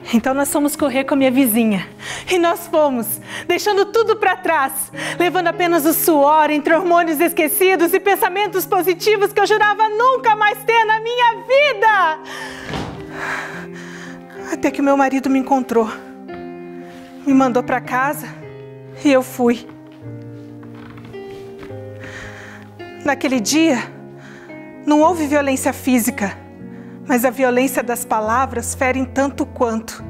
Então nós fomos correr com a minha vizinha. E nós fomos, deixando tudo para trás, levando apenas o suor entre hormônios esquecidos e pensamentos positivos que eu jurava nunca mais ter na minha vida. Até que o meu marido me encontrou, me mandou para casa e eu fui. Naquele dia, não houve violência física, mas a violência das palavras fere tanto quanto.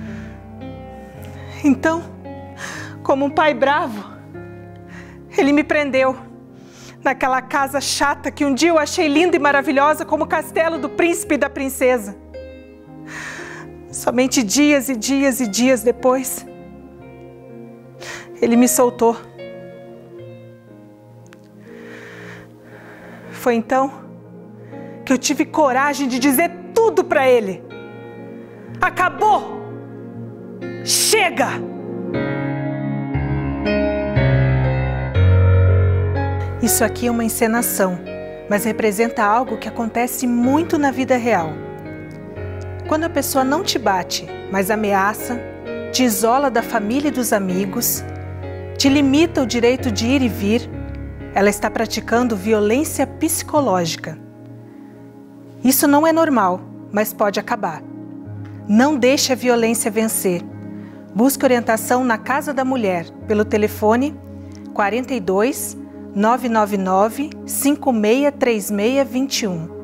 Então, como um pai bravo, ele me prendeu naquela casa chata que um dia eu achei linda e maravilhosa como o castelo do príncipe e da princesa. Somente dias e dias e dias depois, ele me soltou. Foi então que eu tive coragem de dizer tudo para ele. Acabou! Chega! Isso aqui é uma encenação, mas representa algo que acontece muito na vida real. Quando a pessoa não te bate, mas ameaça, te isola da família e dos amigos, te limita o direito de ir e vir, ela está praticando violência psicológica. Isso não é normal, mas pode acabar. Não deixe a violência vencer. Busque orientação na Casa da Mulher pelo telefone 42 999 563621.